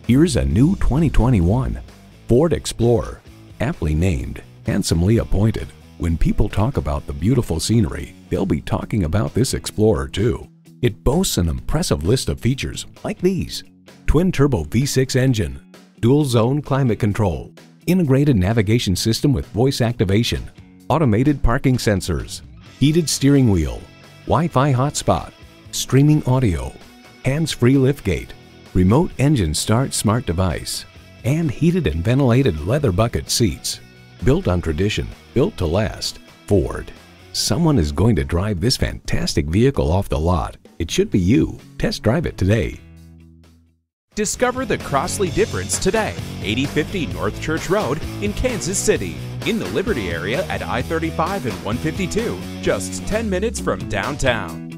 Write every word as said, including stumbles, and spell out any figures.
Here's a new twenty twenty-one Ford Explorer. Aptly named, handsomely appointed. When people talk about the beautiful scenery, they'll be talking about this Explorer too. It boasts an impressive list of features like these: twin-turbo V six engine, dual-zone climate control, integrated navigation system with voice activation, automated parking sensors, heated steering wheel, Wi-Fi hotspot, streaming audio, hands-free liftgate, remote engine start smart device, and heated and ventilated leather bucket seats. Built on tradition, built to last. Ford. Someone is going to drive this fantastic vehicle off the lot. It should be you. Test drive it today. Discover the Crossley difference today. eighty fifty North Church Road in Kansas City. In the Liberty area at I thirty-five and one fifty-two, just ten minutes from downtown.